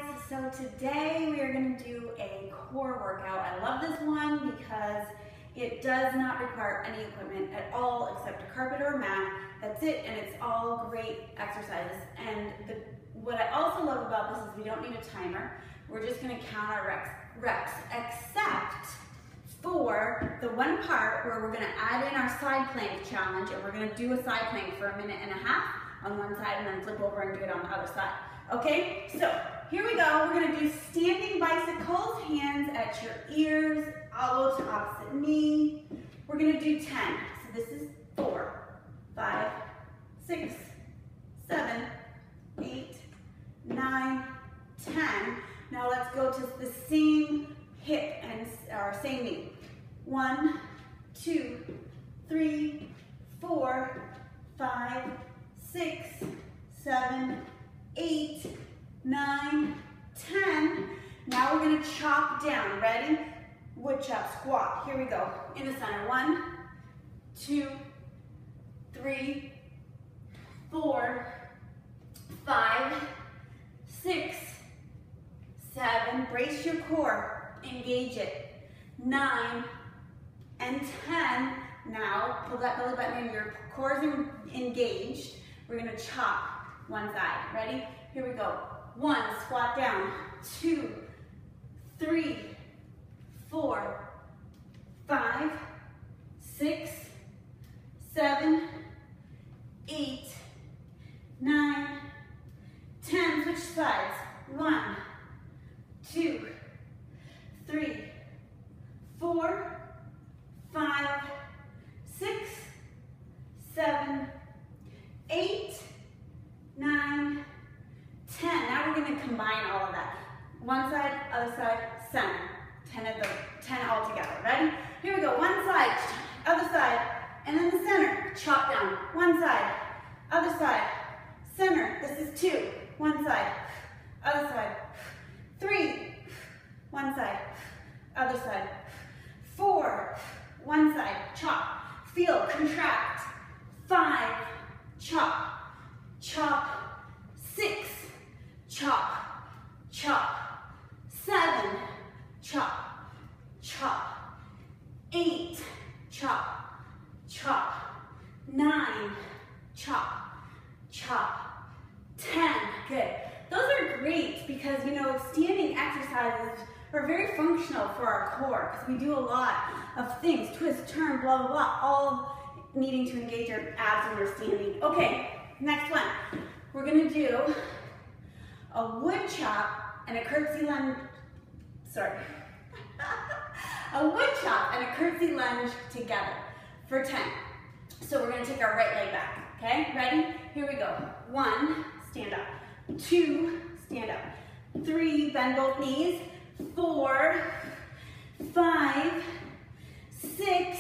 So today we are going to do a core workout. I love this one because it does not require any equipment at all except a carpet or a mat. That's it, and it's all great exercises. And what I also love about this is we don't need a timer. We're just going to count our reps, except for the one part where we're going to add in our side plank challenge, and we're going to do a side plank for 1.5 minutes on one side and then flip over and do it on the other side. Okay, so here we go. We're going to do standing bicycles, hands at your ears, elbow to opposite knee. We're going to do 10. So this is 4, 5, 6, 7, 8, 9, 10. Now let's go to the same hip and our same knee. 1, 2, 3, 4, 5, 6, 7, 8, 9, 10. Now we're going to chop down. Ready? Wood chop, squat. Here we go. In the center. 1, 2, 3, 4, 5, 6, 7. Brace your core. Engage it. 9 and 10. Now pull that belly button in. Your core is engaged. We're going to chop one side. Ready? Here we go. 1, squat down. 2, 3, 4, 5, 6, 7, 8, 9, 10. Switch sides. 1, 2, 3, 4, 5, 6, 7, 8, 9, 10. Now we're going to combine all of that. One side, other side, center. 10 all together. Ready? Here we go. One side, other side, and then the center. Chop down. One side, other side, center. This is 2. One side, other side. 3. One side, other side. 4. One side. Chop. Feel. Contract. 5. Chop. Chop. 6, chop, chop, 7, chop, chop, 8, chop, chop, 9, chop, chop, 10. Good. Those are great because, you know, standing exercises are very functional for our core because we do a lot of things, twist, turn, blah, blah, blah, all needing to engage our abs when we're standing. Okay, next one. We're going to do a wood chop and a curtsy lunge, a wood chop and a curtsy lunge together for 10. So we're going to take our right leg back, okay? Ready? Here we go. 1, stand up. 2, stand up. 3, bend both knees. 4, 5, 6,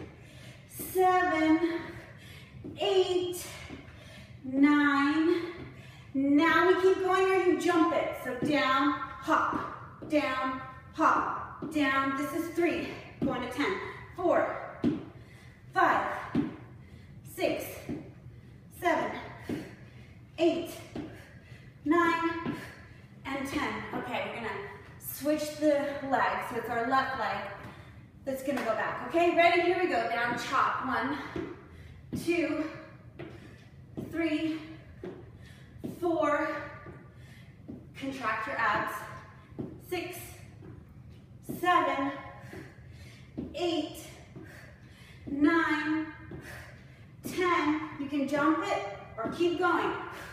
7, 8, 9. Now we keep going or you jump it. So down, hop, down, hop, down. This is 3, going to 10. 4, 5, 6, 7, 8, 9, and 10. Okay, we're gonna switch the leg. So it's our left leg that's gonna go back. Okay, ready? Here we go. Down, chop. 1, 2, 3, 4, contract your abs, 6, 7, 8, 9, 10. You can jump it or keep going.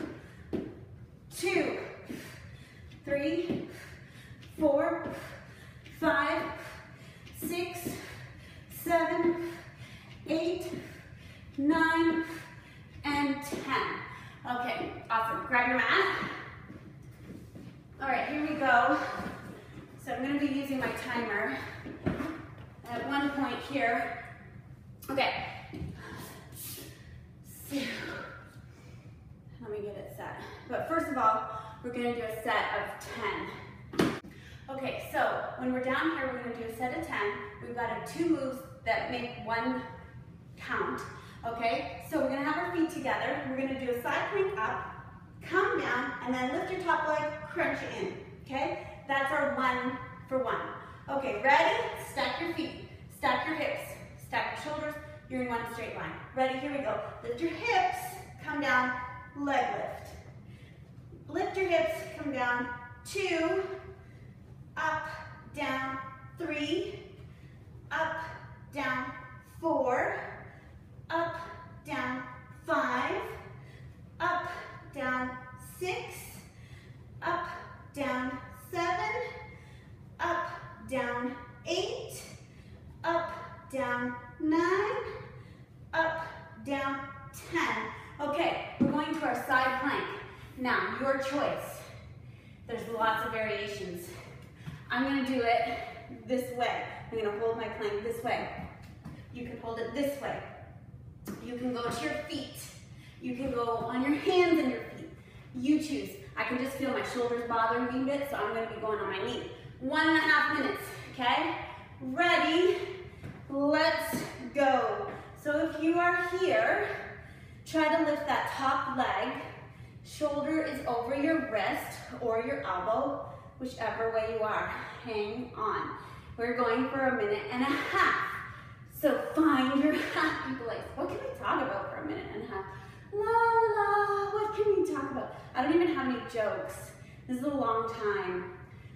2, 3, 4, 5, 6, 7, 8, 9, and 10. Okay, awesome. Grab your mat. All right, here we go. So I'm going to be using my timer at one point here. Okay. So, let me get it set. But first of all, we're going to do a set of 10. Okay, so when we're down here, we're going to do a set of 10. We've got 2 moves that make 1 count. Okay, so we're going to have our feet together. We're going to do a side plank up, come down, and then lift your top leg, crunch it in. okay? That's our 1 for 1. Okay, ready? Stack your feet, stack your hips, stack your shoulders. You're in one straight line. Ready? Here we go. Lift your hips, come down, leg lift. Lift your hips, come down, 2, up, down, 3, up, down, 4, up, down, 5, up, down, 6, up, down, 7, up, down, 8, up, down, 9, up, down, 10. Okay, we're going to our side plank. Now, your choice. There's lots of variations. I'm gonna do it this way. I'm gonna hold my plank this way. You can hold it this way. You can go to your feet. You can go on your hands and your feet. You choose. I can just feel my shoulders bothering me a bit, so I'm gonna be going on my knee. 1.5 minutes, okay? Ready? Let's go. So if you are here, try to lift that top leg. Shoulder is over your wrist or your elbow, whichever way you are. Hang on. We're going for 1.5 minutes. So find your happy place. What can we talk about for 1.5 minutes? La la, what can we talk about? I don't even have any jokes. This is a long time.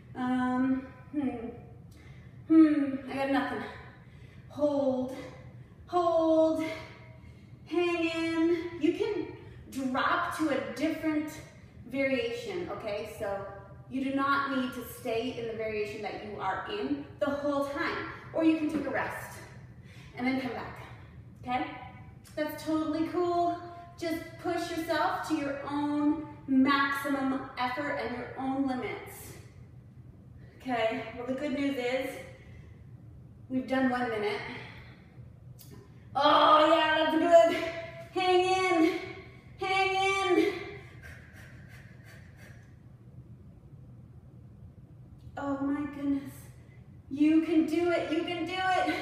I got nothing. Hold, hold, hang in. You can drop to a different variation, okay? So you do not need to stay in the variation that you are in the whole time, or you can take a rest and then come back, okay? That's totally cool. Just push yourself to your own maximum effort and your own limits. Okay, well the good news is we've done 1 minute. Oh yeah, that's good. Hang in, hang in. Oh my goodness. You can do it, you can do it.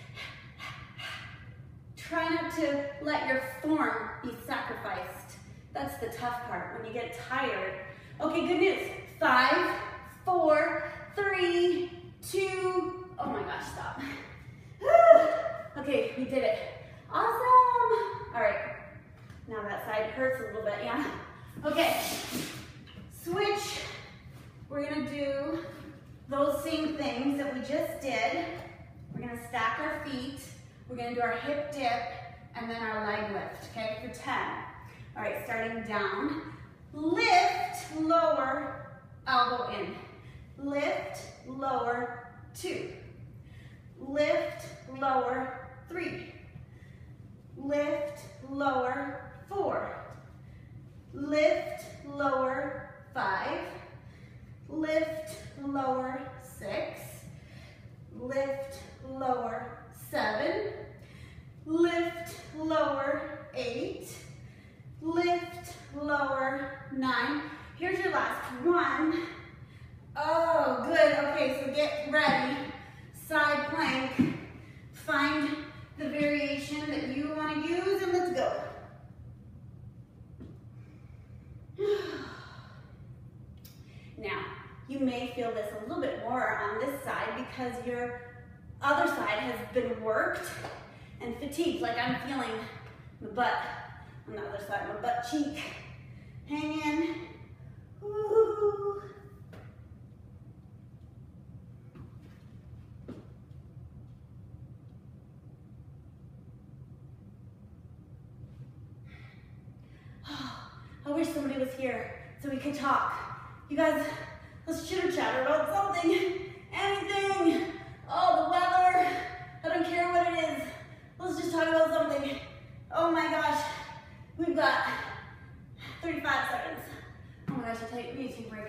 Try not to let your form be sacrificed. That's the tough part, when you get tired. Okay, good news. 5, 4, 3, 2, oh my gosh, stop. Okay, we did it. Awesome. All right, now that side hurts a little bit, yeah? Okay, switch. We're gonna do those same things that we just did. We're gonna stack our feet. We're gonna do our hip dip and then our leg lift, okay, for 10. All right, starting down. Lift, lower, elbow in. Lift, lower, 2. Lift, lower, 3. Lift, lower, 4. Lift, lower, 5. Lift, lower, 6. Lift, lower, 7. Lift, lower, 8. Lift, lower, 9. Here's your last one. Oh, good. Okay, so get ready. Side plank. Find the variation that you want to use and let's go. Now, you may feel this a little bit more on this side because your other side has been worked and fatigued, like I'm feeling my butt on the other side, my butt cheek. Hang in. Ooh. I wish somebody was here so we could talk. You guys, let's chitter chatter about something, anything. Oh, the weather, I don't care what it is. Let's just talk about something. Oh my gosh, we've got 35 seconds. Oh my gosh, I'll take a YouTube break.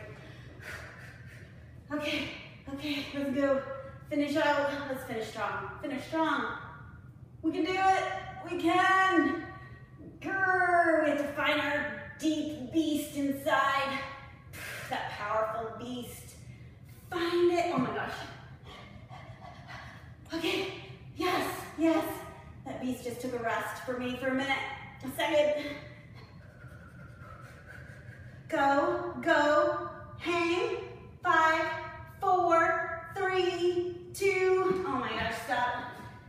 Okay, let's go. Finish out, let's finish strong. Finish strong. We can do it, we can. Grrr, we have to find our deep beast inside. That powerful beast. Find it, oh my gosh. Okay, yes. That beast just took a rest for me for a minute, a second. Go, hang, 5, rest up.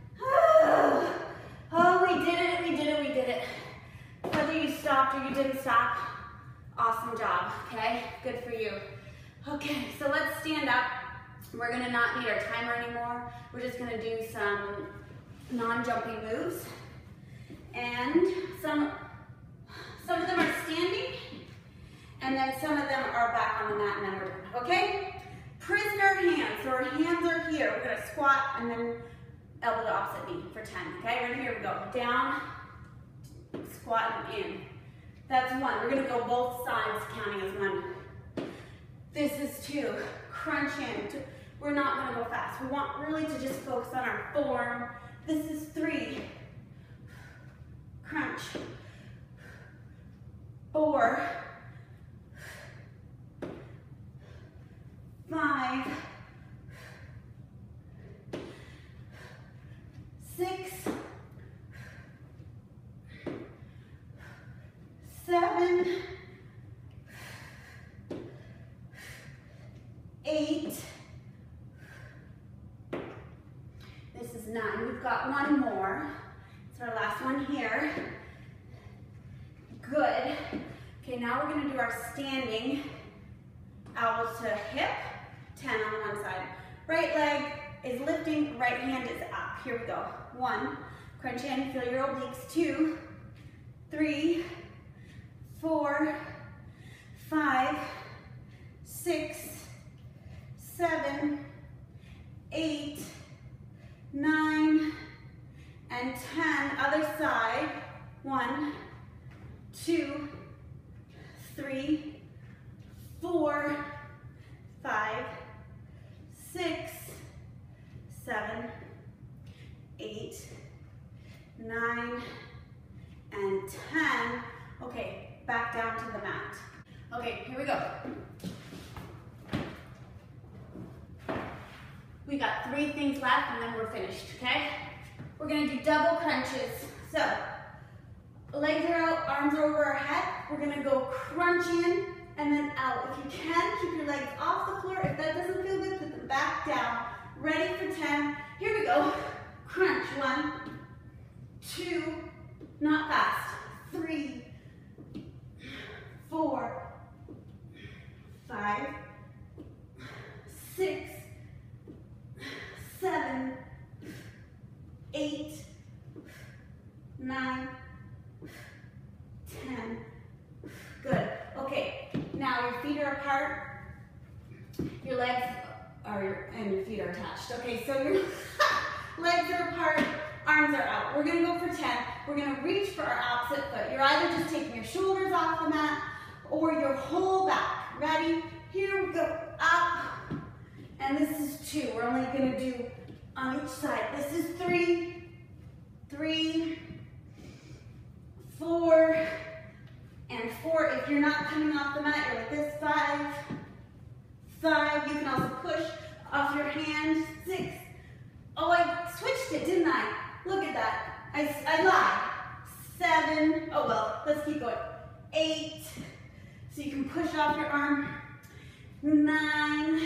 Oh, we did it, we did it, we did it. Whether you stopped or you didn't stop, awesome job, okay? Good for you. Okay, so let's stand up. We're gonna not need our timer anymore. We're just gonna do some non-jumping moves. And some of them are standing, and then some of them are back on the mat, and then we're done, okay? Prisoner hands, so our hands are here. We're gonna squat and then elbow to opposite knee for 10, okay? Right here we go. Down, squat, and in. That's one. We're gonna go both sides, counting as one. This is 2. Crunch in. We're not gonna go fast. We want really to just focus on our form. This is 3. Crunch. 4. 5. 6. 7. 8. This is 9. We've got one more. It's our last one here. Good. Okay, now we're going to do our standing. Elbows to hip. 10 on one side. Right leg is lifting, right hand is up. Here we go. 1. Crunch in, feel your obliques. 2, 3, 4, 5, 6, 7, 8, 9, and 10. Other side. 1, 2, 3, 4, 5, 6, 7, 8, 9, and 10. Okay, back down to the mat. Okay, here we go. We got 3 things left and then we're finished, okay? We're gonna do double crunches. So, legs are out, arms are over our head. We're gonna go crunch in and then out. If you can, keep your legs off the floor. If that doesn't feel good, put them back down. Ready for 10. Here we go. Crunch. 1, 2, not fast. 3, 4, 5, 6, 7, 8, 9, 10. Good. Okay, now your feet are apart, your legs are, and your feet are attached. Okay, so your legs are apart, arms are out. We're gonna go for 10. We're gonna reach for our opposite foot. You're either just taking your shoulders off the mat or your whole back. Ready? Here we go. Up. And this is 2. We're only gonna do on each side. This is 3, 3, 4, and 4. If you're not coming off the mat, you're like this. 5, 5. You can also push off your hand. 6. Oh, I switched it, didn't I? Look at that. I lied. 7. Oh well, let's keep going. 8. So you can push off your arm. 9,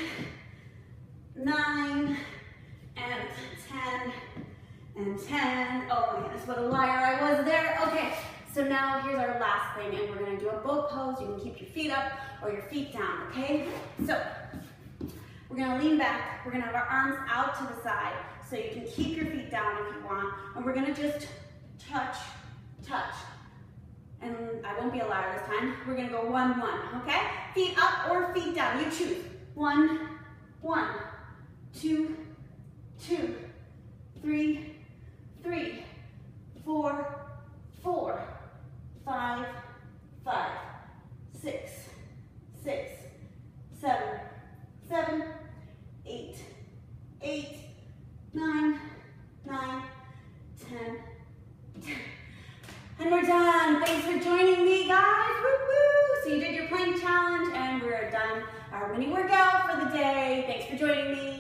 9, and 10, and 10. Oh my goodness, what a liar I was there. Okay, so now here's our last thing, and we're gonna do a boat pose. You can keep your feet up or your feet down, okay? So, we're gonna lean back. We're gonna have our arms out to the side, so you can keep your feet down if you want, and we're gonna just touch, touch. And I won't be a liar this time. We're gonna go 1, 1, okay? Feet up or feet down, you choose. 1, 1, 2, 2, 3, 3, 4, 4, 5, 5, 6, 6, 7, 7, 8, 8, 9, 9, 10, 10. And we're done. Thanks for joining me, guys. Woo woo. So you did your plank challenge and we're done our mini workout for the day. Thanks for joining me.